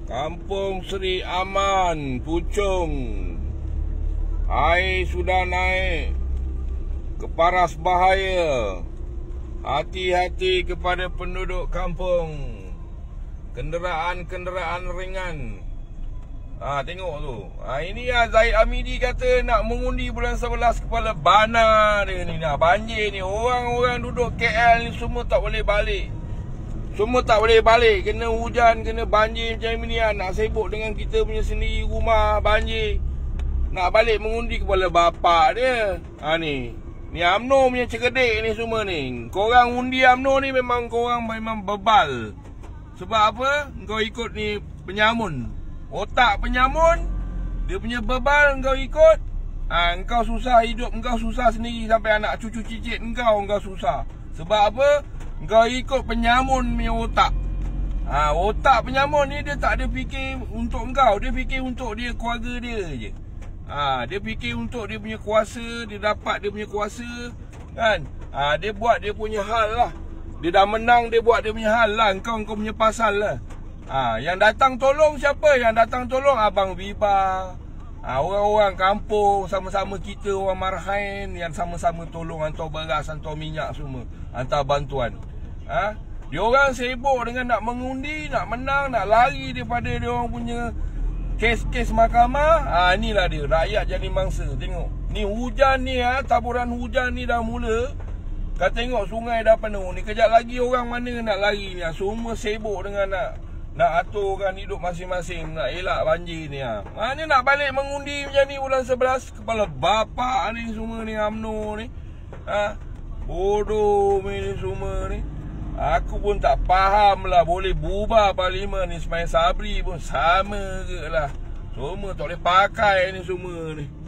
Kampung Seri Aman, Puchong. Air sudah naik ke paras bahaya. Hati-hati kepada penduduk kampung. Kenderaan-kenderaan ringan. Tengok tu. Ini Zahid Hamidi kata nak mengundi bulan 11 kepala bana dia ni. Banjir ni. Orang-orang duduk KL ni semua tak boleh balik. Semua tak boleh balik. Kena hujan, kena banjir macam ni. Nak sibuk dengan kita punya sendiri rumah banjir. Nak balik mengundi kepala bapak dia. Ni UMNO punya cekedik ni semua ni. Korang undi UMNO ni memang korang memang bebal. Sebab apa? Kau ikut ni penyamun. Otak penyamun, dia punya bebal kau ikut. Engkau susah hidup, engkau susah sendiri. Sampai anak cucu cicit engkau susah. Sebab apa? Engkau ikut penyamun punya otak. Otak penyamun ni dia tak ada fikir untuk engkau. Dia fikir untuk dia, keluarga dia je. Dia fikir untuk dia punya kuasa. Dia dapat dia punya kuasa, kan? Dia buat dia punya hal lah. Dia dah menang, dia buat dia punya hal lah. Engkau punya pasal lah. Yang datang tolong siapa? Yang datang tolong Abang Viva. Orang-orang kampung, sama-sama kita orang Marhain, yang sama-sama tolong hantar beras, hantar minyak semua, hantar bantuan. Dia orang sibuk dengan nak mengundi, nak menang, nak lari daripada dia orang punya kes-kes mahkamah. Inilah dia, rakyat jadi mangsa. Tengok, ni hujan ni, taburan hujan ni dah mula. Kau tengok sungai dah penuh ni. Kejap lagi orang mana nak lari ni. Semua sibuk dengan nak aturkan hidup masing-masing, nak elak banjir ni. Mana nak balik mengundi macam ni bulan 11. Kepala bapak ni semua ni UMNO ni. Bodoh ni semua ni. Aku pun tak faham lah. Boleh bubar parlimen ni. Ismail Sabri pun sama ke lah. Semua tak boleh pakai ni semua ni.